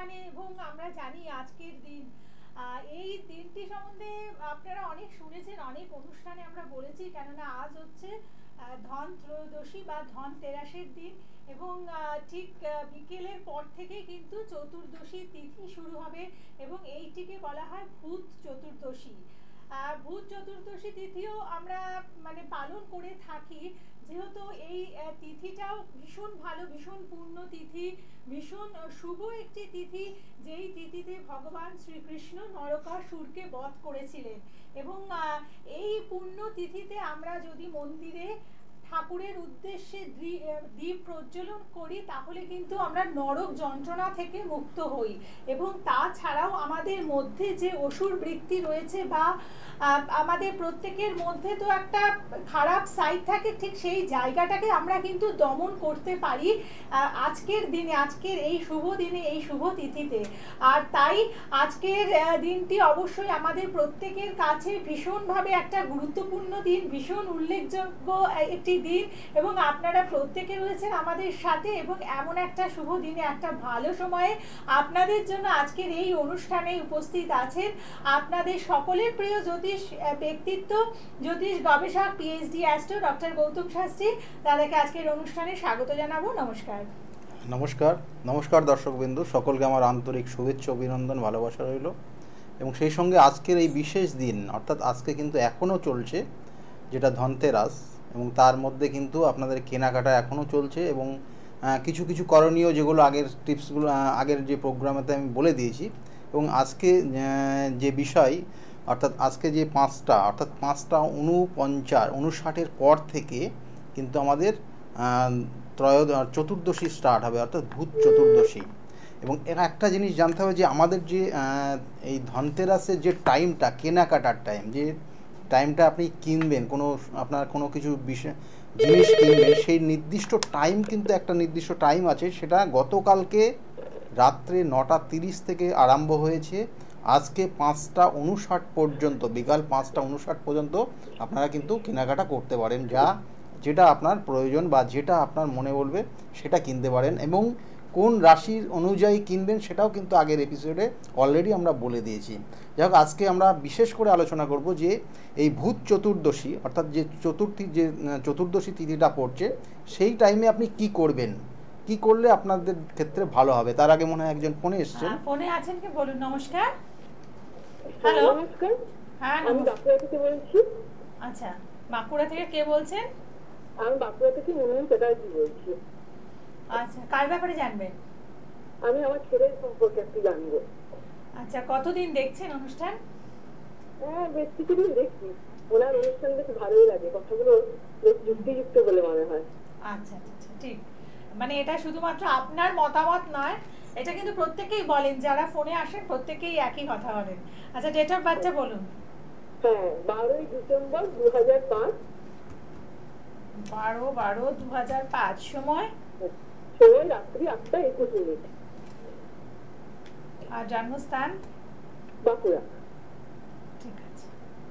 অনুষ্ঠানে এবং আমরা জানি আজকের দিন এই দিনটি সম্বন্ধে আপনারা অনেক শুনেছেন, অনেক অনুষ্ঠানে আমরা বলেছি, কেননা আজ হচ্ছে ধন ত্রয়োদশী বা ধনতেরাসের দিন এবং ঠিক বিকেলের পর থেকেই কিন্তু চতুর্দশী তিথি শুরু হবে এবং এইটিকে বলা হয় ভূত চতুর্দশী। ভূত চতুর্দশী তিথিও আমরা মানে পালন করে থাকি, যেহেতু এই তিথিটাও ভীষণ ভালো, ভীষণ পূর্ণ তিথি, ভীষণ শুভ একটি তিথি, যেই তিথিতে ভগবান শ্রীকৃষ্ণ নরকাসুরকে বধ করেছিলেন। এবং এই পূর্ণ তিথিতে আমরা যদি মন্দিরে ঠাকুরের উদ্দেশ্যে দীপ প্রজ্বলন করি তাহলে কিন্তু আমরা নরক যন্ত্রণা থেকে মুক্ত হই। এবং তাছাড়াও আমাদের মধ্যে যে অসুর বৃত্তি রয়েছে বা আমাদের প্রত্যেকের মধ্যে তো একটা খারাপ সাইড থাকে, ঠিক সেই জায়গাটাকে আমরা কিন্তু দমন করতে পারি আজকের দিনে, আজকের এই শুভ দিনে, এই শুভ তিথিতে। আর তাই আজকের দিনটি অবশ্যই আমাদের প্রত্যেকের কাছে ভীষণভাবে একটা গুরুত্বপূর্ণ দিন, ভীষণ উল্লেখযোগ্য একটি দিন এবং আপনারা প্রত্যেকে রয়েছেন আমাদের সাথে এবং এমন একটা শুভ দিনে, একটা ভালো সময়ে আপনাদের জন্য আজকের এই অনুষ্ঠানে উপস্থিত আছেন আপনাদের সকলের প্রিয় জ্যোতিষ ব্যক্তিত্ব, জ্যোতিষ গবেষক, PhD astro doctor Gautam Shastri. তাদেরকে আজকের অনুষ্ঠানে স্বাগত জানাবো। নমস্কার। নমস্কার নমস্কার দর্শকবৃন্দু, সকলকে আমার আন্তরিক শুভেচ্ছা, অভিনন্দন, ভালোবাসা রইল। এবং সেই সঙ্গে আজকের এই বিশেষ দিন, অর্থাৎ আজকে কিন্তু এখনও চলছে যেটা ধনতেরাস, এবং তার মধ্যে কিন্তু আপনাদের কেনাকাটা এখনও চলছে এবং কিছু কিছু করণীয় যেগুলো আগের টিপসগুলো আগের যে প্রোগ্রামেতে আমি বলে দিয়েছি। এবং আজকে যে বিষয়, অর্থাৎ আজকে যে 5:59 পর থেকে কিন্তু আমাদের চতুর্দশী স্টার্ট হবে, অর্থাৎ ভূত চতুর্দশী। এবং এর একটা জিনিস জানতে হবে যে আমাদের যে এই ধনতেরাসের যে টাইমটা, কেনাকাটার টাইম, যে টাইমটা আপনি কিনবেন, আপনার কোনো কিছু জিনিস কিনবেন, সেই নির্দিষ্ট টাইম কিন্তু একটা নির্দিষ্ট টাইম আছে, সেটা গতকালকে রাত্রে 9:30 থেকে আরম্ভ হয়েছে। আজকে 5:59 পর্যন্ত, বিকাল 5:59 পর্যন্ত আপনারা কিন্তু কেনাকাটা করতে পারেন, যেটা আপনার প্রয়োজন বা যেটা আপনার মনে বলবে সেটা কিনতে পারেন। এবং কোন রাশির অনুযায়ী কিনবেন সেটাও কিন্তু আগের এপিসোডে অলরেডি আমরা বলে দিয়েছি। যাই হোক, আজকে আমরা বিশেষ করে আলোচনা করব যে এই ভূত চতুর্দশী, অর্থাৎ যে চতুর্দশী তিথিটা পড়ছে, সেই টাইমে আপনি কি করবেন, কি করলে আপনাদের ক্ষেত্রে ভালো হবে। তার আগে মনে হয় একজন ফোনে এসেছেন। ফোনে আছেন কি বলুন। নমস্কার। হ্যালো। নমস্কার। হ্যাঁ, আমি বাঁকুড়া থেকে বলছি। আচ্ছা, বাঁকুড়া থেকে কে বলছেন? আমি বাঁকুড়া থেকে মনোরম চ্যাটার্জি বলছি। আচ্ছা, কার ব্যাপারে জানবেন? আমি আমার ছেলের সম্পর্কে একটু জানবো। আচ্ছা, কতদিন দেখছেন অনুষ্ঠান? হ্যাঁ, বেশ কিছুদিন দেখছি। ওনার অনুষ্ঠান বেশ ভালোই লাগে, কথাগুলো বেশ যুক্তিযুক্ত বলে মনে হয়। আচ্ছা আচ্ছা, ঠিক। মানে এটা শুধুমাত্র আপনার মতামত নয়, এটা কিন্তু প্রত্যেকেই বলেন, যারা ফোনে আসেন প্রত্যেকেই একই কথা বলেন। আচ্ছা, ডেট অফ বার্থটা বলুন। হ্যাঁ, 12ই ডিসেম্বর 2005। 12/12/2005। সময়? সময় রাত্রি 8:21। আর জন্মস্থান? বাঁকুড়া। ঠিক আছে।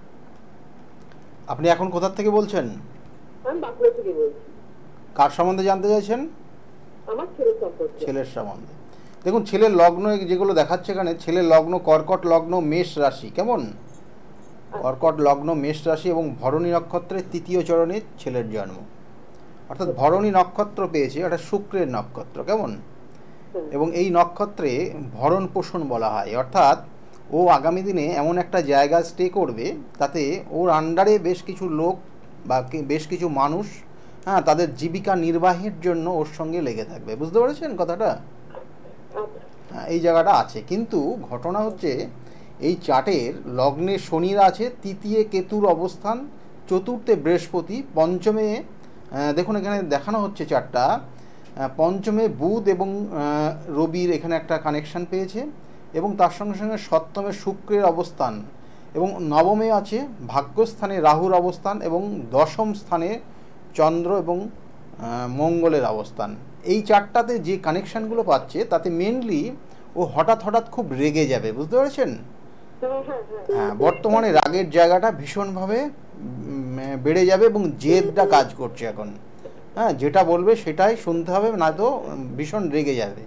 আপনি এখন কোথা থেকে বলছেন? আমি বাঁকুড়া থেকে বলছি। কার সম্বন্ধে জানতে চাইছেন? আমার ছেলের সম্পর্কে। ছেলের সম্বন্ধে। দেখুন, ছেলের লগ্ন যেগুলো দেখাচ্ছে এখানে, ছেলের লগ্ন কর্কট লগ্ন, মেষ রাশি। কেমন? কর্কট লগ্ন, মেষ রাশি এবং ভরণী নক্ষত্রের 3য় চরণে ছেলের জন্ম, অর্থাৎ ভরণী নক্ষত্র পেয়েছে, এটা শুক্রের নক্ষত্র। কেমন? এবং এই নক্ষত্রে ভরণ পোষণ বলা হয়, অর্থাৎ ও আগামী দিনে এমন একটা জায়গা স্টে করবে তাতে ওর আন্ডারে বেশ কিছু লোক বা বেশ কিছু মানুষ, হ্যাঁ, তাদের জীবিকা নির্বাহের জন্য ওর সঙ্গে লেগে থাকবে। বুঝতে পেরেছেন কথাটা? হ্যাঁ, এই জায়গাটা আছে। কিন্তু ঘটনা হচ্ছে, এই চার্টের লগ্নে শনির আছে, 3য় কেতুর অবস্থান, 4র্থে বৃহস্পতি, 5মে দেখুন এখানে দেখানো হচ্ছে চারটা, 5মে বুধ এবং রবির এখানে একটা কানেকশান পেয়েছে, এবং তার সঙ্গে সঙ্গে 7মে শুক্রের অবস্থান, এবং 9মে আছে ভাগ্যস্থানে রাহুর অবস্থান, এবং 10ম স্থানে চন্দ্র এবং মঙ্গলের অবস্থান। এই চারটাতে যে কানেকশানগুলো পাচ্ছে তাতে মেনলি ও হঠাৎ হঠাৎ খুব রেগে যাবে। বুঝতে পেরেছেন? হ্যাঁ, বর্তমানে রাগের জায়গাটা ভীষণভাবে বেড়ে যাবে এবং জেদটা কাজ করছে এখন। হ্যাঁ, যেটা বলবে সেটাই শুনতে হবে, না তো ভীষণ রেগে যাবে।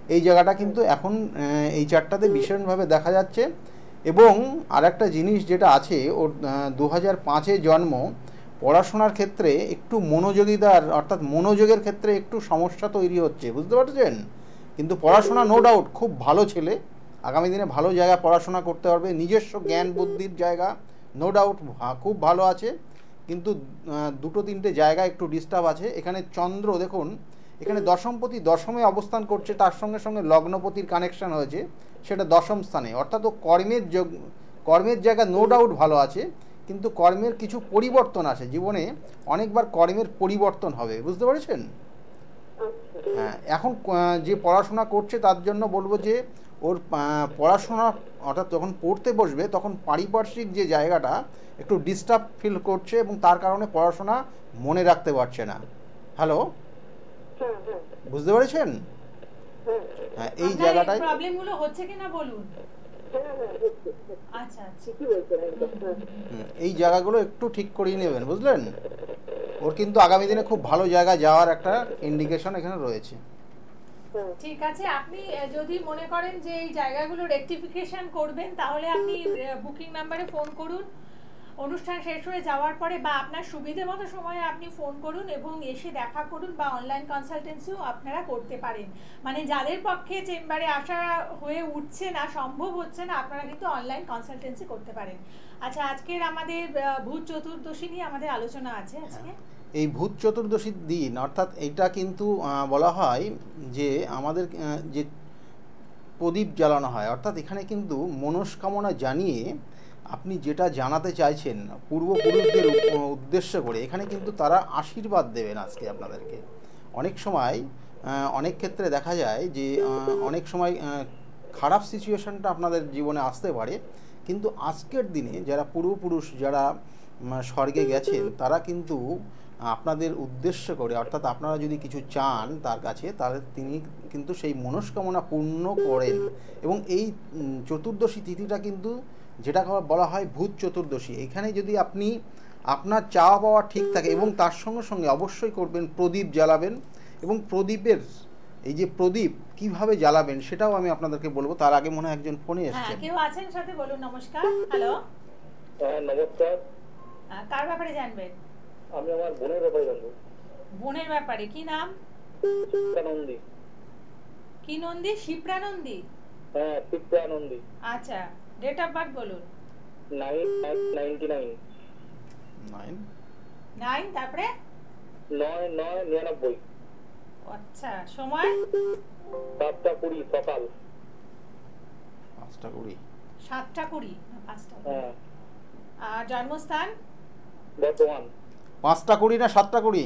এই জায়গাটা কিন্তু এখন এই চারটাতে ভীষণভাবে দেখা যাচ্ছে। এবং আরেকটা জিনিস যেটা আছে, ওর 2005-এ জন্ম, পড়াশোনার ক্ষেত্রে একটু মনোযোগিতার অর্থাৎ মনোযোগের ক্ষেত্রে একটু সমস্যা তৈরি হচ্ছে, বুঝতে পারছেন? কিন্তু পড়াশোনা নো ডাউট খুব ভালো ছেলে, আগামী দিনে ভালো জায়গায় পড়াশোনা করতে পারবে, নিজস্ব জ্ঞান বুদ্ধির জায়গা নো ডাউট খুব ভালো আছে। কিন্তু দুটো তিনটে জায়গা একটু ডিস্টার্ব আছে। এখানে চন্দ্র দেখুন, এখানে দশমপতি দশমে অবস্থান করছে, তার সঙ্গে সঙ্গে লগ্নপতির কানেকশন হয়েছে, সেটা দশম স্থানে, অর্থাৎ ও কর্মের জায়গা নো ডাউট ভালো আছে, কিন্তু কর্মের কিছু পরিবর্তন আছে জীবনে, অনেকবার কর্মের পরিবর্তন হবে, বুঝতে পেরেছেন? হ্যাঁ, এখন যে পড়াশোনা করছে তার জন্য বলবো যে ওর পড়াশোনা অর্থাৎ যখন পড়তে বসবে তখন পারিপার্শ্বিক যে জায়গাটা একটু ডিস্টার্ব ফিল করছে এবং তার কারণে পড়াশোনা মনে রাখতে পারছে না। হ্যালো, বুঝতে পেরেছেন? হ্যাঁ, এই জায়গাটায় প্রবলেমগুলো হচ্ছে কিনা বলুন। আচ্ছা আচ্ছা, এই জায়গাগুলো একটু ঠিক করিয়ে নেবেন, বুঝলেন? ওর কিন্তু আগামী দিনে খুব ভালো জায়গায় যাওয়ার একটা ইন্ডিকেশন এখানে রয়েছে। ঠিক আছে, আপনি যদি মনে করেন যে এই জায়গাগুলো রেকটিফিকেশন করবেন তাহলে আপনি বুকিং নাম্বারে ফোন করুন, অনুষ্ঠান শেষ হয়ে যাওয়ার পরে বা আপনার সুবিধে মতো সময়ে আপনি ফোন করুন এবং এসে দেখা করুন, বা অনলাইন কনসালটেন্সিও আপনারা করতে পারেন। মানে যাদের পক্ষে চেম্বারে আসা হয়ে উঠছে না, সম্ভব হচ্ছে না, আপনারা কিন্তু অনলাইন কনসালটেন্সি করতে পারেন। আচ্ছা, আজকের আমাদের ভূত চতুর্দশী নিয়ে আমাদের আলোচনা আছে আজকে। এই ভূত চতুর্দশীর দিন, অর্থাৎ এইটা কিন্তু বলা হয় যে আমাদের যে প্রদীপ জ্বালানো হয়, অর্থাৎ এখানে কিন্তু মনস্কামনা জানিয়ে আপনি যেটা জানাতে চাইছেন পূর্বপুরুষদের উদ্দেশ্য করে, এখানে কিন্তু তারা আশীর্বাদ দেবেন আজকে আপনাদেরকে। অনেক সময় অনেক ক্ষেত্রে দেখা যায় যে অনেক সময় খারাপ সিচুয়েশনটা আপনাদের জীবনে আসতে পারে, কিন্তু আজকের দিনে যারা পূর্বপুরুষ যারা স্বর্গে গেছেন তারা কিন্তু আপনাদের উদ্দেশ্য করে, অর্থাৎ আপনারা যদি কিছু চান তার কাছে, তাহলে তিনি কিন্তু সেই মনস্কামনা পূর্ণ করেন। এবং এই চতুর্দশী তিথিটা কিন্তু যেটা বলা হয় ভূত চতুর্দশী, এখানে যদি আপনি আপনার চাওয়া পাওয়া ঠিক থাকে এবং তার সঙ্গে সঙ্গে অবশ্যই করবেন প্রদীপ জ্বালাবেন। এবং প্রদীপের এই যে প্রদীপ কিভাবে জ্বালাবেন সেটাও আমি আপনাদেরকে বলবো। তার আগে মনে হয় একজন ফোনে এসেছেন। কেউ আছেন সাথে, বলুন। নমস্কার। হ্যালো, নমস্কার। কার ব্যাপারে জানবেন? আমি আমার বোনের ব্যাপারে জানবো। বোনের ব্যাপারে? কি নাম? শিপ্রানন্দী। কি নন্দী? শিপ্রানন্দী? হ্যাঁ, শিপ্রানন্দী। আচ্ছা, ডেট অফ বার্থ বলুন। 9/99। 9 তারপরে 9/9/99। আচ্ছা, সময়? 7:20 সকাল। 5:20। 7:20 না 5:20? হ্যাঁ। আর জন্মস্থান? বর্তমান। 5:20 না 7:20?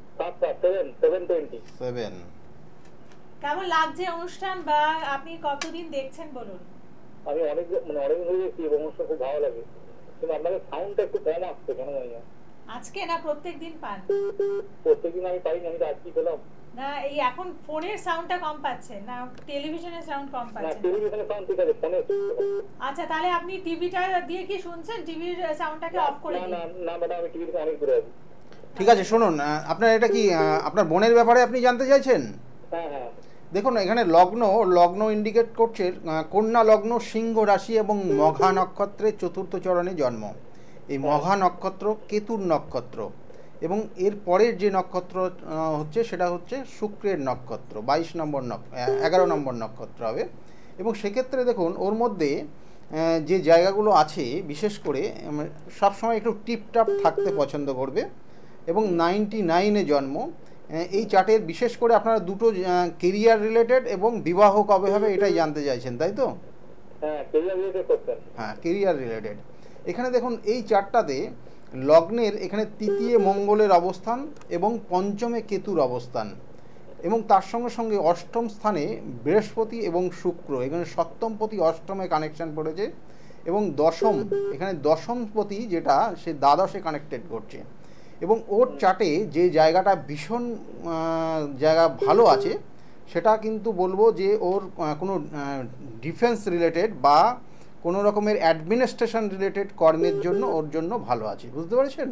7. কেমন লাগছে অনুষ্ঠান, বা আপনি কতদিন দেখছেন বলুন? আমি অনেকদিন ধরে দেখছি এবং অনুষ্ঠান খুব ভালো লাগে, কিন্তু আপনাদের সাউন্ডটা একটু কম আসছে কেন জানি না। আজকে না প্রত্যেকদিন পান? প্রত্যেকদিন আমি পাই না, আমি তো আজকে পেলাম। না, এই এখন ফোনের সাউন্ডটা কম পাচ্ছেন না টেলিভিশনের সাউন্ড কম না, পাচ্ছেন? টেলিভিশনের সাউন্ড ঠিক আছে, ফোনে। আচ্ছা, তাহলে আপনি টিভিটা দিয়ে কি শুনছেন? টিভির সাউন্ডটাকে অফ করে দিন। না ম্যাডাম, আমি টিভিতে অনেক দূরে আছি। ঠিক আছে, শুনুন, আপনার এটা কি আপনার বোনের ব্যাপারে আপনি জানতে চাইছেন? হ্যাঁ হ্যাঁ। দেখুন, এখানে লগ্ন ইন্ডিকেট করছে কন্যা লগ্ন, সিংহ রাশি এবং মঘা নক্ষত্রের চতুর্থ চরণে জন্ম। এই মঘা নক্ষত্র কেতুর নক্ষত্র, এবং এর পরের যে নক্ষত্র হচ্ছে সেটা হচ্ছে শুক্রের নক্ষত্র, 11 নম্বর নক্ষত্র হবে। এবং সেক্ষেত্রে দেখুন ওর মধ্যে যে জায়গাগুলো আছে, বিশেষ করে সবসময় একটু টিপটাপ থাকতে পছন্দ করবে, এবং 99-এ জন্ম। এই চার্টের বিশেষ করে আপনারা দুটো কেরিয়ার রিলেটেড এবং বিবাহ কবে হবে এটাই জানতে চাইছেন, তাই তো? হ্যাঁ, কেরিয়ার রিলেটেড। এখানে দেখুন এই চার্টটাতে লগ্নের এখানে তৃতীয় মঙ্গলের অবস্থান এবং পঞ্চমে কেতুর অবস্থান, এবং তার সঙ্গে সঙ্গে অষ্টম স্থানে বৃহস্পতি এবং শুক্র, এখানে সপ্তমপতি অষ্টমে কানেকশান পড়েছে, এবং এখানে দশমপতি যেটা সে দ্বাদশে কানেক্টেড করছে। এবং ওর চার্টে যে জায়গাটা ভীষণ জায়গা ভালো আছে সেটা কিন্তু বলবো যে ওর কোনো ডিফেন্স রিলেটেড বা কোনো রকমের অ্যাডমিনিস্ট্রেশন রিলেটেড কর্মের জন্য ওর জন্য ভালো আছে, বুঝতে পেরেছেন?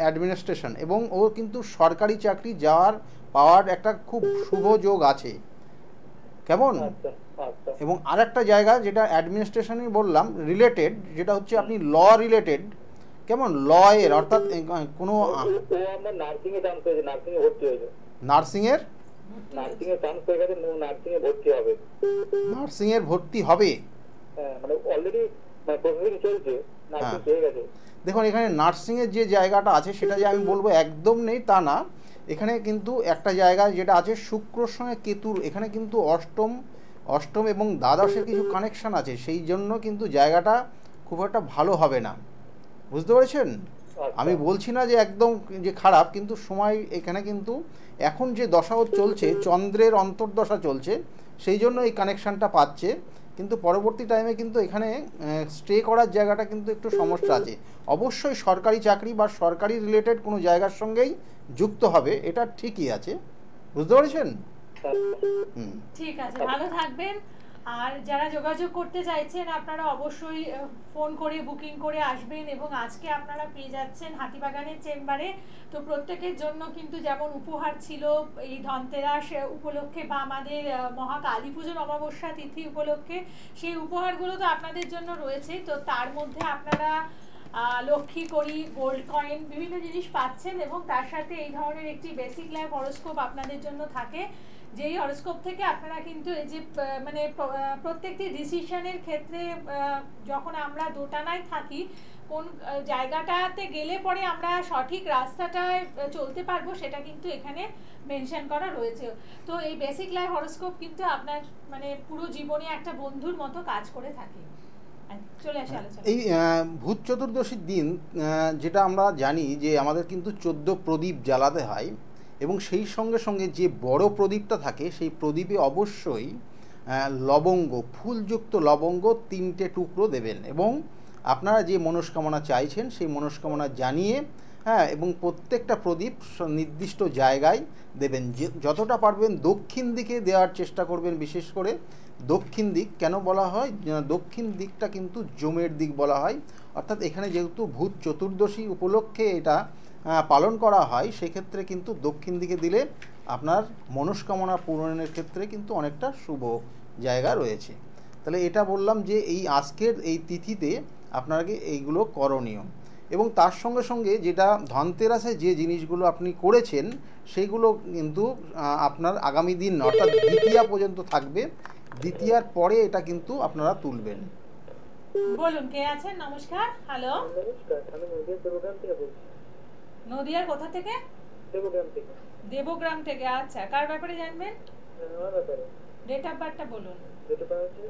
অ্যাডমিনিস্ট্রেশন, এবং ওর কিন্তু সরকারি চাকরি পাওয়ার একটা খুব শুভ যোগ আছে, কেমন? আচ্ছা আচ্ছা এবং আরেকটা জায়গা যেটা অ্যাডমিনিস্ট্রেশনই বললাম রিলেটেড, যেটা হচ্ছে আপনি ল রিলেটেড, কেমন ল এর অর্থাৎ কোনো ও আমার নার্সিং এ চান্স হয়েছে, নার্সিং এ ভর্তি হয়েছে, নার্সিংয়ের নার্সিং এ চান্স হয়ে গেছে, নার্সিং এ ভর্তি হবে। নার্সিংয়ের ভর্তি হবে? হ্যাঁ মানে অলরেডি প্রসেসিং চলছে, নার্সিং হ্যাঁ। পেয়ে গেছে। দেখুন এখানে নার্সিংয়ের যে জায়গাটা আছে সেটা যে আমি বলবো একদম নেই তা না, এখানে কিন্তু একটা জায়গা যেটা আছে শুক্রর সঙ্গে কেতুর, এখানে কিন্তু অষ্টম এবং দ্বাদশের কিছু কানেকশান আছে, সেই জন্য কিন্তু জায়গাটা খুব একটা ভালো হবে না, বুঝতে পেরেছেন? আমি বলছি না যে একদম যে খারাপ, কিন্তু সময় এখানে কিন্তু এখন যে দশা চলছে, চন্দ্রের অন্তর্দশা চলছে, সেই জন্য এই কানেকশানটা পাচ্ছে, কিন্তু পরবর্তী টাইমে কিন্তু এখানে স্টে করার জায়গাটা কিন্তু একটু সমস্যা আছে। অবশ্যই সরকারি চাকরি বা সরকারি রিলেটেড কোনো জায়গার সঙ্গেই যুক্ত হবে, এটা ঠিকই আছে, বুঝতে পেরেছেন? হুম, ঠিক আছে, ভালো থাকবেন। আর যারা যোগাযোগ করতে চাইছেন আপনারা অবশ্যই ফোন করে বুকিং করে আসবেন, এবং আজকে আপনারা পেয়ে যাচ্ছেন হাতিবাগানের চেম্বারে। তো প্রত্যেকের জন্য কিন্তু যেমন উপহার ছিল এই ধনতেরাস উপলক্ষে বা আমাদের মহা কালী পুজোর অমাবস্যা তিথি উপলক্ষে, সেই উপহারগুলো তো আপনাদের জন্য রয়েছে। তো তার মধ্যে আপনারা লক্ষ্মী কড়ি, গোল্ড কয়েন, বিভিন্ন জিনিস পাচ্ছেন, এবং তার সাথে এই ধরনের একটি বেসিক লাইফ হরোস্কোপ আপনাদের জন্য থাকে, যেই হরোস্কোপ থেকে আপনারা কিন্তু এই যে মানে প্রত্যেকটি ডিসিশনের ক্ষেত্রে যখন আমরা দোটানায় থাকি, কোন জায়গাটাতে গেলে পরে আমরা সঠিক রাস্তাটায় চলতে পারবো, সেটা কিন্তু এখানে মেনশন করা রয়েছে। তো এই বেসিক লাইফ হরোস্কোপ কিন্তু আপনার মানে পুরো জীবনে একটা বন্ধুর মতো কাজ করে থাকে। চলে আসে আলোচনা। এই ভূত চতুর্দশীর দিন যেটা আমরা জানি যে আমাদের কিন্তু 14 প্রদীপ জ্বালাতে হয়, এবং সেই সঙ্গে সঙ্গে যে বড় প্রদীপটা থাকে সেই প্রদীপে অবশ্যই লবঙ্গ, ফুলযুক্ত লবঙ্গ 3টে টুকরো দেবেন, এবং আপনারা যে মনস্কামনা চাইছেন সেই মনস্কামনা জানিয়ে, হ্যাঁ, এবং প্রত্যেকটা প্রদীপ নির্দিষ্ট জায়গায় দেবেন। যতটা পারবেন দক্ষিণ দিকে দেওয়ার চেষ্টা করবেন, বিশেষ করে দক্ষিণ দিক। কেন বলা হয় দক্ষিণ দিকটা কিন্তু জমের দিক বলা হয়, অর্থাৎ এখানে যেহেতু ভূত চতুর্দশী উপলক্ষে এটা পালন করা হয়, সেক্ষেত্রে কিন্তু দক্ষিণ দিকে দিলে আপনার মনস্কামনা পূরণের ক্ষেত্রে কিন্তু অনেকটা শুভ জায়গা রয়েছে। তাহলে এটা বললাম যে এই আজকের এই তিথিতে আপনাকে এইগুলো করণীয়, এবং তার সঙ্গে সঙ্গে যেটা ধনতেরাসে যে জিনিসগুলো আপনি করেছেন সেইগুলো কিন্তু আপনার আগামী দিন অর্থাৎ দ্বিতীয়া পর্যন্ত থাকবে, দ্বিতীয়ার পরে এটা কিন্তু আপনারা তুলবেন। বলুন কে আছেন? নমস্কার। হ্যালো, নমস্কার, আমি নদিয়ার দেবগ্রাম থেকে বলছি। নদিয়ার কোথা থেকে? দেবগ্রাম থেকে। দেবগ্রাম থেকে। আচ্ছা, কার ব্যাপারে জানবেন? আমার ব্যাপারে ডেট অফ বার্থটা বলুন। যেটা পাওয়া হচ্ছে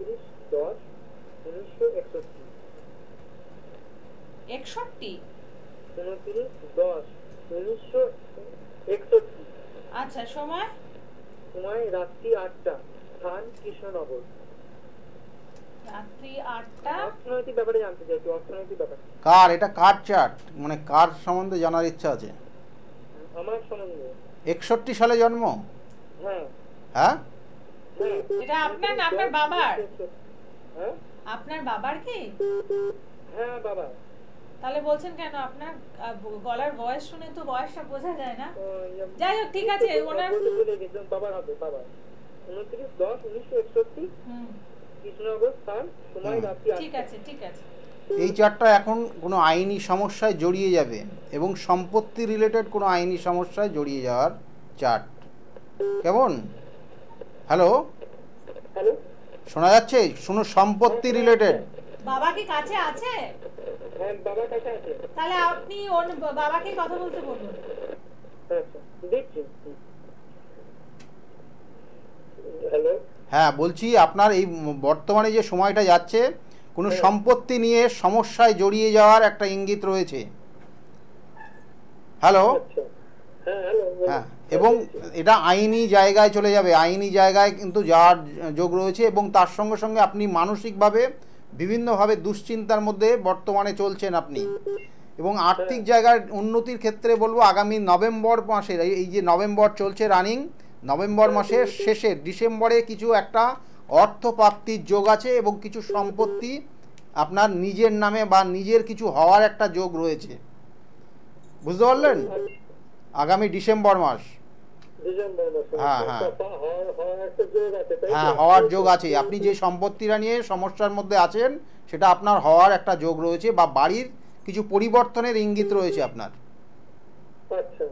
29/10/1961। 61? 29/10/1961। আচ্ছা, সময়? সময় রাত্রি 8টা, স্থান কৃষ্ণনগর। রাত্রি 8টা। অর্থনৈতিক ব্যাপারে জানতে চাইছি, অর্থনৈতিক ব্যাপারে। কার এটা, কার চার্ট, মানে কার সম্বন্ধে জানার ইচ্ছা আছে? আমার সম্বন্ধে। 61 সালে জন্ম? হ্যাঁ হ্যাঁ, হ্যাঁ। এটা আপনার না আপনার বাবার? হ্যাঁ আপনার বাবার কি? হ্যাঁ বাবা। তাহলে বলছেন কেন? আপনার গলার ভয়েস শুনে তো বয়সটা বোঝা যায় না। যাই হোক, ঠিক আছে, ওনার বাবার হবে, বাবা। 29/10/1961, কৃষ্ণনগর, স্থান সময় রাত্রি 8টা। ঠিক আছে, ঠিক আছে। এই চার্টটা এখন কোনো আইনি সমস্যায় জড়িয়ে যাবে, এবং সম্পত্তি রিলেটেড কোনো আইনি সমস্যায় জড়িয়ে যাওয়ার চার্ট। কেমন? হ্যালো, হ্যালো, শোনা যাচ্ছে? শুনো, সম্পত্তি রিলেটেড। বাবা কি কাছে আছে? হ্যাঁ বাবার কাছে আছে। তাহলে আপনি ওর বাবাকে কথা বলতে বলুন। আচ্ছা, দেখছি। হ্যালো, হ্যাঁ, বলছি আপনার এই বর্তমানে যে সময়টা যাচ্ছে কোনো সম্পত্তি নিয়ে সমস্যায় জড়িয়ে যাওয়ার একটা ইঙ্গিত রয়েছে। হ্যালো, আচ্ছা, হ্যাঁ হ্যালো, হ্যাঁ, এবং এটা আইনি জায়গায় চলে যাবে, আইনি জায়গায় কিন্তু যাওয়ার যোগ রয়েছে, এবং তার সঙ্গে সঙ্গে আপনি মানসিকভাবে বিভিন্নভাবে দুশ্চিন্তার মধ্যে বর্তমানে চলছেন আপনি, এবং আর্থিক জায়গার উন্নতির ক্ষেত্রে বলবো আগামী নভেম্বর মাসের, এই যে নভেম্বর চলছে রানিং, নভেম্বর মাসের শেষে ডিসেম্বরে কিছু একটা অর্থ প্রাপ্তির যোগ আছে, এবং কিছু সম্পত্তি আপনার নিজের নামে বা নিজের কিছু হওয়ার একটা যোগ রয়েছে, বুঝতে পারলেন? আগামী ডিসেম্বর মাস। ডিসেম্বর মাসে হ্যাঁ, হ্যাঁ। হওয়ার একটা যোগ আছে, তাই তো? হ্যাঁ, হওয়ার যোগ আছে। আপনি যে সম্পত্তিটা নিয়ে সমস্যার মধ্যে আছেন সেটা আপনার হওয়ার একটা যোগ রয়েছে, বা বাড়ির কিছু পরিবর্তনের ইঙ্গিত রয়েছে আপনার। আচ্ছা।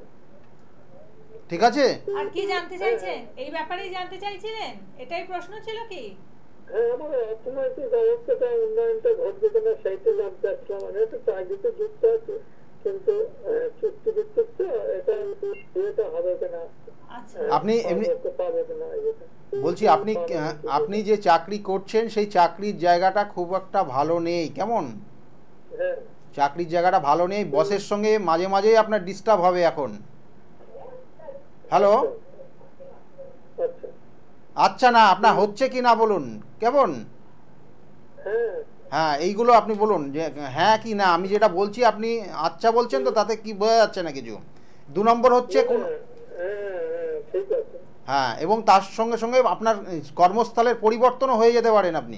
ঠিক আছে? আর কি জানতে চাইছেন? এই ব্যাপারেই জানতে চাইছিলেন? এটাই প্রশ্ন ছিল কি? হ্যাঁ, আমার অর্থনৈতিক অবস্থাটা উন্নয়নটা ঘটবে কিনা সেইটা জানতে চাচ্ছিলাম। আমি একটু চাকরিতে যুক্ত আছি, কিন্তু চুক্তিভিত্তিক তো এটা ইয়েটা হবে কিনা, আচ্ছা, আপনি এমনি পাবে কিনা ইয়েটা। বলছি, আপনি যে চাকরি করছেন সেই চাকরির জায়গাটা খুব একটা ভালো নেই, কেমন? হ্যাঁ। চাকরির জায়গাটা ভালো নেই, বসের সঙ্গে মাঝে মাঝেই আপনার ডিস্টার্ব হবে এখন। হ্যালো? আচ্ছা। আচ্ছা না, আপনার হচ্ছে কি না বলুন, কেমন? হ্যাঁ। হ্যাঁ, এইগুলো আপনি বলুন যে হ্যাঁ কি না। আমি যেটা বলছি আপনি আচ্ছা বলছেন, তো তাতে কি বোঝা যাচ্ছে না কিছু। 2 নম্বর হচ্ছে কোন, হ্যাঁ, ঠিক আছে। হ্যাঁ, এবং তার সঙ্গে সঙ্গে আপনার কর্মস্থলের পরিবর্তনও হয়ে যেতে পারেন আপনি।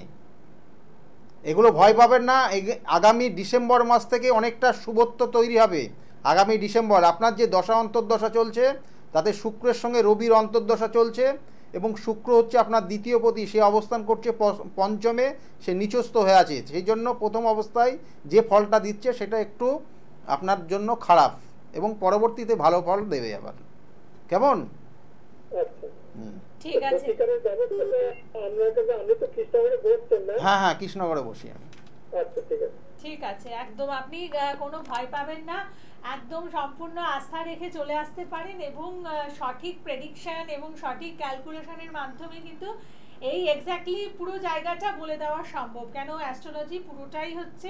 এগুলো ভয় পাবেন না। আগামী ডিসেম্বর মাস থেকে অনেকটা শুভত্ব তৈরি হবে। আগামী ডিসেম্বর আপনার যে দশা অন্তর্দশা চলছে তাতে শুক্রের সঙ্গে রবির অন্তর্দশা চলছে, এবং শুক্র হচ্ছে আপনার দ্বিতীয় পতি, সে অবস্থান করছে পঞ্চমে, সে নিচস্থ হয়ে আছে। সেই জন্য প্রথম অবস্থায় যে ফলটা দিচ্ছে সেটা একটু আপনার জন্য খারাপ, এবং পরবর্তীতে ভালো ফল দেবে আবার, কেমন? আচ্ছা, ঠিক আছে। প্রতিকারের ব্যবস্থাটা আপনার কাছে, আমি তো কৃষ্ণনগরে বসছেন না? হ্যাঁ হ্যাঁ, কৃষ্ণনগরে বসি আমি। আচ্ছা, ঠিক আছে। ঠিক আছে, একদম আপনি কোনো ভয় পাবেন না। একদম সম্পূর্ণ আস্থা রেখে চলে আসতে পারেন, এবং সঠিক প্রেডিকশন এবং সঠিক ক্যালকুলেশনের মাধ্যমে কিন্তু এই এক্স্যাক্টলি পুরো জায়গাটা বলে দেওয়া সম্ভব। কেন, অ্যাস্ট্রোলজি পুরোটাই হচ্ছে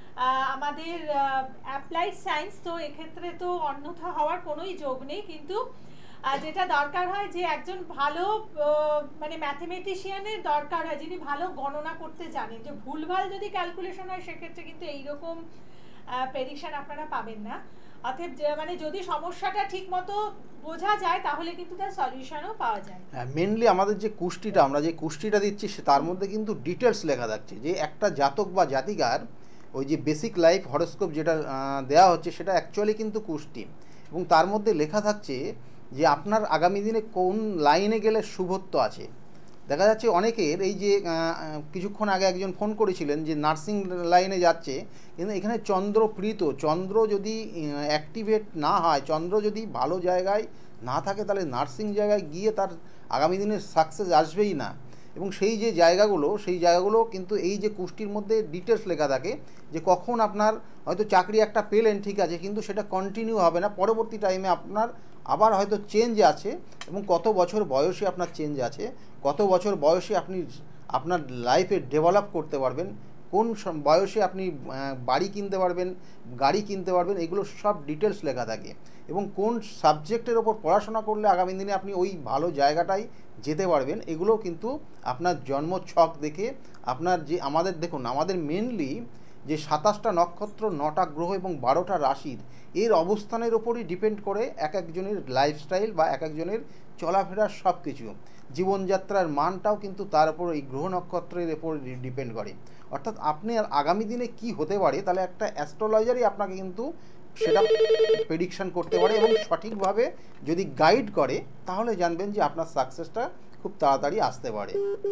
আমাদের অ্যাপ্লাইড সায়েন্স, তো এক্ষেত্রে তো অন্যথা হওয়ার কোনোই যোগ নেই। কিন্তু যেটা দরকার হয় যে একজন ভালো মানে ম্যাথমেটিশিয়ানের দরকার হয়, যিনি ভালো গণনা করতে জানেন। যে ভুলভাল যদি ক্যালকুলেশন হয় সেক্ষেত্রে কিন্তু এইরকম প্রেডিকশন আপনারা পাবেন না। অতএব মানে যদি সমস্যাটা ঠিক মতো বোঝা যায় তাহলে কিন্তু তার সলিউশনও পাওয়া যায়। মেনলি আমাদের যে কুষ্টিটা, আমরা যে কুষ্টিটা দিচ্ছি তার মধ্যে কিন্তু ডিটেলস লেখা থাকছে যে একটা জাতক বা জাতিকার ওই যে বেসিক লাইফ হরোস্কোপ যেটা দেওয়া হচ্ছে সেটা অ্যাকচুয়ালি কিন্তু কুষ্টি, এবং তার মধ্যে লেখা থাকছে যে আপনার আগামী দিনে কোন লাইনে গেলে শুভত্ব আছে। দেখা যাচ্ছে অনেকের এই যে কিছুক্ষণ আগে একজন ফোন করেছিলেন যে নার্সিং লাইনে যাচ্ছে, কিন্তু এখানে চন্দ্রপ্রীত, চন্দ্র যদি অ্যাক্টিভেট না হয়, চন্দ্র যদি ভালো জায়গায় না থাকে, তাহলে নার্সিং জায়গায় গিয়ে তার আগামী দিনের সাকসেস আসবেই না। এবং সেই যে জায়গাগুলো, সেই জায়গাগুলো কিন্তু এই যে কুষ্টির মধ্যে ডিটেলস লেখা থাকে যে কখন আপনার হয়তো চাকরি একটা পেলেন, ঠিক আছে, কিন্তু সেটা কন্টিনিউ হবে না, পরবর্তী টাইমে আপনার আবার হয়তো চেঞ্জ আছে, এবং কত বছর বয়সে আপনার চেঞ্জ আছে, কত বছর বয়সে আপনি আপনার লাইফে ডেভেলপ করতে পারবেন, কোন বয়সে আপনি বাড়ি কিনতে পারবেন, গাড়ি কিনতে পারবেন, এগুলো সব ডিটেলস লেখা থাকে। এবং কোন সাবজেক্টের ওপর পড়াশোনা করলে আগামী দিনে আপনি ওই ভালো জায়গাটায় যেতে পারবেন, এগুলো কিন্তু আপনার জন্ম ছক দেখে আপনার যে আমাদের দেখুন, আমাদের মেনলি যে 27টা নক্ষত্র, 9টা গ্রহ এবং 12টা রাশির এর অবস্থানের ওপরই ডিপেন্ড করে এক একজনের লাইফস্টাইল বা এক একজনের চলাফেরার সব কিছু, জীবনযাত্রার মানটাও কিন্তু তার উপর এই গ্রহ নক্ষত্রের উপর ডিপেন্ড করে। অর্থাৎ আপনি আগামী দিনে কি হতে পারে, তাহলে একটা অ্যাস্ট্রোলজারই আপনাকে কিন্তু সেটা প্রেডিকশন করতে পারে, এবং সঠিকভাবে যদি গাইড করে তাহলে জানবেন যে আপনার সাকসেসটা খুব তাড়াতাড়ি আসতে পারে।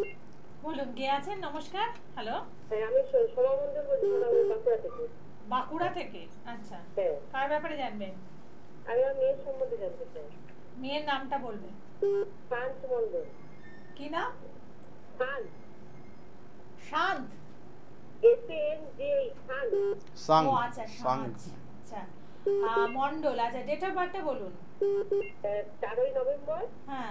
বলুন, কে আছেন? নমস্কার। হ্যালো, আমি সোমা মন্ডল বলছি, বাঁকুড়া থেকে। বাঁকুড়া থেকে? আচ্ছা, হ্যাঁ, কার ব্যাপারে জানবেন? আমি আমার মেয়ের সম্বন্ধে জানতে চাই। মেয়ের নামটা বলবেন। শান্ত মন্ডল। কি নাম? শান্ত। শান্ত। SANJ, শান্ত। সাং ও আচ্ছা, সাং শান্ত। আচ্ছা, মন্ডল। আচ্ছা, ডেট অফ বার্থটা বলুন। 4ই নভেম্বর হ্যাঁ,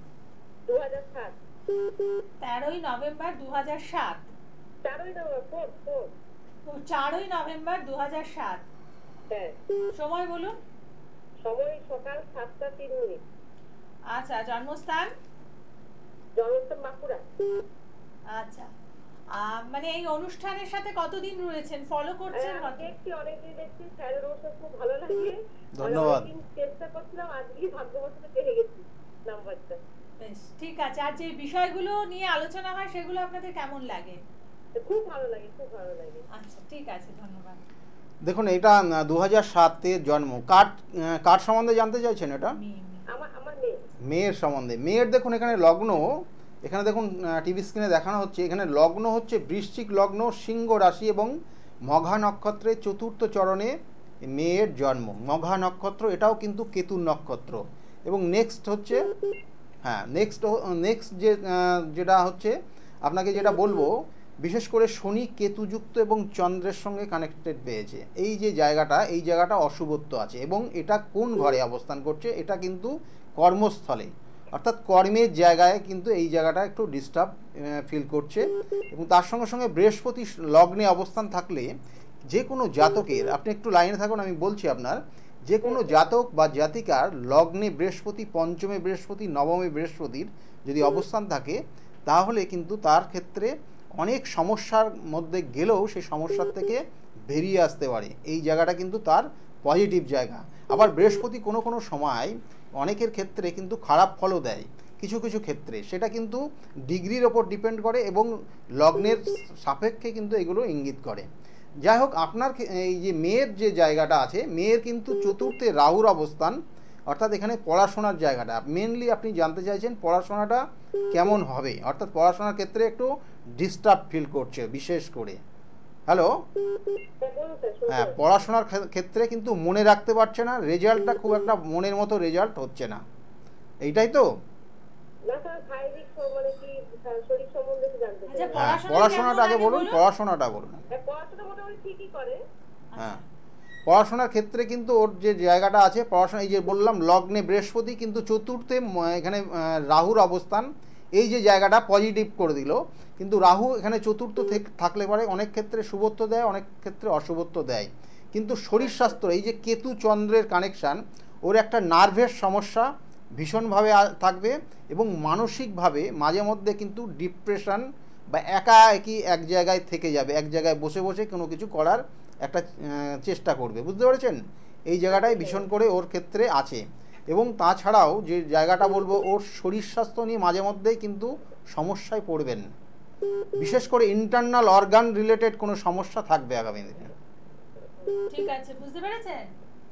2007। 13ই নভেম্বর 2007। 4ই নভেম্বর, 4ই নভেম্বর 2007। হ্যাঁ। সময় বলুন। সময় সকাল 7টা 3 মিনিট। আচ্ছা, জন্মস্থান? জন্মস্থান বাঁকুড়া। আচ্ছা, মানে এই অনুষ্ঠানের সাথে কতদিন রয়েছেন, ফলো করছেন? দেখছি, অনেকদিন দেখছি, স্যারের ওষুধ খুব ভালো লাগে। ধন্যবাদ। অনেকদিন চেষ্টা করছিলাম, আজকে ভাগ্যবশত পেয়ে গেছি নাম্বারটা। বেশ, ঠিক আছে। আর যে বিষয়গুলো নিয়ে আলোচনা হয় সেগুলো আপনাদের কেমন লাগে? খুব ভালো লাগে, খুব ভালো লাগে। আচ্ছা, ঠিক আছে, ধন্যবাদ। দেখুন, এটা 2007-এ জন্ম। কার সম্বন্ধে জানতে চাইছেন এটা? মেয়ে। আমার মেয়ে। মেয়ের সম্বন্ধে, মেয়ের দেখুন এখানে লগ্ন, এখানে দেখুন টিভি স্ক্রিনে দেখানো হচ্ছে, এখানে লগ্ন হচ্ছে বৃশ্চিক লগ্ন, সিংহ রাশি এবং মঘা নক্ষত্রের চতুর্থ চরণে মেয়ের জন্ম। মঘা নক্ষত্র এটাও কিন্তু কেতুর নক্ষত্র। এবং নেক্সট হচ্ছে, হ্যাঁ নেক্সট যেটা হচ্ছে আপনাকে যেটা বলবো, বিশেষ করে শনি কেতুযুক্ত এবং চন্দ্রের সঙ্গে কানেক্টেড পেয়েছে। এই যে জায়গাটা, এই জায়গাটা অশুভত্ব আছে এবং এটা কোন ঘরে অবস্থান করছে, এটা কিন্তু কর্মস্থলে অর্থাৎ কর্মের জায়গায় কিন্তু এই জায়গাটা একটু ডিস্টার্ব ফিল করছে। এবং তার সঙ্গে সঙ্গে বৃহস্পতি লগ্নে অবস্থান থাকলে যে কোনো জাতকের, আপনি একটু লাইনে থাকুন আমি বলছি, আপনার যে কোনো জাতক বা জাতিকার লগ্নে বৃহস্পতি, পঞ্চমে বৃহস্পতি, নবমে বৃহস্পতির যদি অবস্থান থাকে, তাহলে কিন্তু তার ক্ষেত্রে অনেক সমস্যার মধ্যে গেলেও সেই সমস্যার থেকে বেরিয়ে আসতে পারে। এই জায়গাটা কিন্তু তার পজিটিভ জায়গা। আবার বৃহস্পতি কোনো কোনো সময় অনেকের ক্ষেত্রে কিন্তু খারাপ ফলও দেয় কিছু কিছু ক্ষেত্রে, সেটা কিন্তু ডিগ্রির ওপর ডিপেন্ড করে এবং লগ্নের সাপেক্ষে কিন্তু এগুলো ইঙ্গিত করে। যাই হোক, আপনার এই যে মেয়ের যে জায়গাটা আছে, মেয়ের কিন্তু চতুর্থে রাহুর অবস্থান, অর্থাৎ এখানে পড়াশোনার জায়গাটা মেনলি আপনি জানতে চাইছেন পড়াশোনাটা কেমন হবে, অর্থাৎ পড়াশোনার ক্ষেত্রে একটু ডিস্টার্ব ফিল করছে বিশেষ করে। হ্যালো, হ্যাঁ, পড়াশোনার ক্ষেত্রে কিন্তু মনে রাখতে পারছে না, রেজাল্টটা খুব একটা মনের মতো রেজাল্ট হচ্ছে না, এইটাই তো। হ্যাঁ, পড়াশোনাটা আগে বলুন, পড়াশোনাটা বলুন। হ্যাঁ, পড়াশোনার ক্ষেত্রে কিন্তু ওর যে জায়গাটা আছে, পড়াশোনা, এই যে বললাম লগ্নে বৃহস্পতি কিন্তু চতুর্থে এখানে রাহুর অবস্থান, এই যে জায়গাটা পজিটিভ করে দিল। কিন্তু রাহু এখানে চতুর্থ থাকলে পরে অনেক ক্ষেত্রে শুভত্ব দেয়, অনেক ক্ষেত্রে অশুভত্ব দেয়। কিন্তু শরীর স্বাস্থ্য, এই যে কেতু চন্দ্রের কানেকশান, ওর একটা নার্ভের সমস্যা ভীষণভাবে থাকবে এবং মানসিকভাবে মাঝে মধ্যে কিন্তু ডিপ্রেশন বা একাকী এক জায়গায় থেকে যাবে, এক জায়গায় বসে বসে কোনো কিছু করার একটা চেষ্টা করবে, বুঝতে পেরেছেন? এই জায়গাটাই ভীষণ করে ওর ক্ষেত্রে আছে। এবং তাছাড়াও যে জায়গাটা বলবো, ওর শরীর স্বাস্থ্য নিয়ে মাঝে মধ্যেই কিন্তু সমস্যায় পড়বেন, বিশেষ করে ইন্টারনাল অর্গান রিলেটেড কোনো সমস্যা থাকবে আগামী দিনে। ঠিক আছে, বুঝতে পেরেছেন?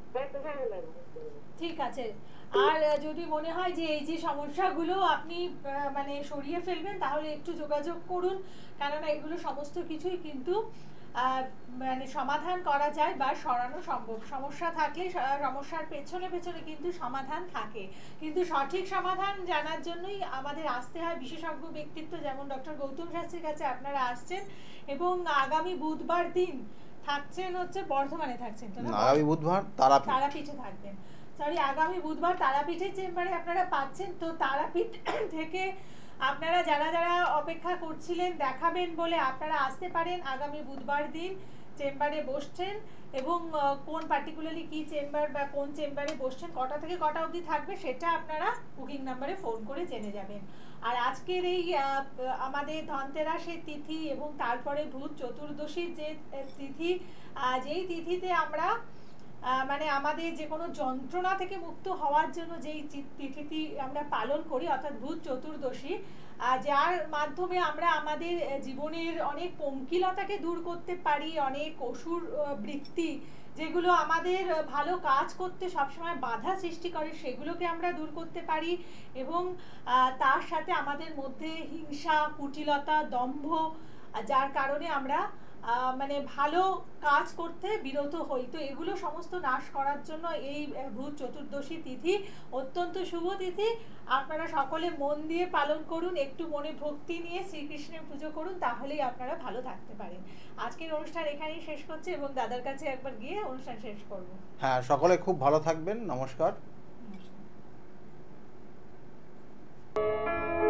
ঠিক আছে। আর যদি মনে হয় যে এই যে সমস্যাগুলো আপনি মানে সরিয়ে ফেলবেন, তাহলে একটু যোগাযোগ করুন, কেননা এগুলো সমস্ত কিছুই কিন্তু মানে সমাধান করা যায় বা সরানো সম্ভব। সমস্যা থাকলে সমস্যার পেছনে পেছনে কিন্তু সমাধান থাকে, কিন্তু সঠিক সমাধান জানার জন্যই আমাদের আসতে হয় বিশেষজ্ঞ ব্যক্তিত্ব যেমন ডক্টর গৌতম শাস্ত্রীর কাছে আপনারা আসছেন। এবং আগামী বুধবার দিন থাকছেন হচ্ছে বর্ধমানে, থাকছেন তো না? আগামী বুধবার তারাপীঠে থাকবেন, সরি আগামী বুধবার তারাপীঠের চেম্বারে আপনারা পাচ্ছেন। তো তারাপীঠ থেকে আপনারা যারা যারা অপেক্ষা করছিলেন দেখাবেন বলে আপনারা আসতে পারেন। আগামী বুধবার দিন চেম্বারে বসছেন এবং কোন পার্টিকুলারলি কি চেম্বার বা কোন চেম্বারে বসছেন, কটা থেকে কটা অবধি থাকবে, সেটা আপনারা বুকিং নাম্বারে ফোন করে জেনে যাবেন। আর আজকের এই আমাদের ধনতেরাসের তিথি এবং তারপরে ভূত চতুর্দশীর যে তিথি, যেই তিথিতে আমরা মানে আমাদের যে কোনো যন্ত্রণা থেকে মুক্ত হওয়ার জন্য যেই তিথিটি আমরা পালন করি, অর্থাৎ ভূত চতুর্দশী, যার মাধ্যমে আমরা আমাদের জীবনের অনেক পঙ্কিলতাকে দূর করতে পারি, অনেক অসুর বৃত্তি যেগুলো আমাদের ভালো কাজ করতে সবসময় বাধা সৃষ্টি করে, সেগুলোকে আমরা দূর করতে পারি। এবং তার সাথে আমাদের মধ্যে হিংসা, কুটিলতা, দম্ভ, যার কারণে আমরা মানে ভালো কাজ করতে বিরত হই। তো এগুলো সমস্ত নাশ করার জন্য এই ভূত চতুর্দশী তিথি অত্যন্ত শুভ তিথি। আপনারা সকলে মন দিয়ে পালন করুন, একটু মনে ভক্তি নিয়ে শ্রীকৃষ্ণের পুজো করুন, তাহলেই আপনারা ভালো থাকতে পারেন। আজকের অনুষ্ঠান এখানেই শেষ করছে এবং দাদার কাছে একবার গিয়ে অনুষ্ঠান শেষ করব। হ্যাঁ, সকলে খুব ভালো থাকবেন। নমস্কার।